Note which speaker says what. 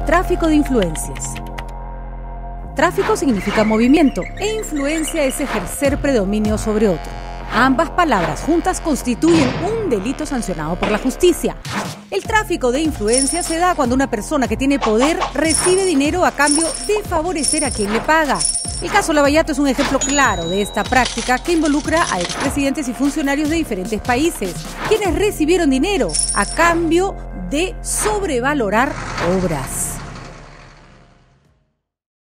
Speaker 1: Tráfico de influencias. Tráfico significa movimiento e influencia es ejercer predominio sobre otro. Ambas palabras juntas constituyen un delito sancionado por la justicia. El tráfico de influencia se da cuando una persona que tiene poder recibe dinero a cambio de favorecer a quien le paga. El caso Lavallato es un ejemplo claro de esta práctica que involucra a expresidentes y funcionarios de diferentes países, quienes recibieron dinero a cambio de sobrevalorar obras.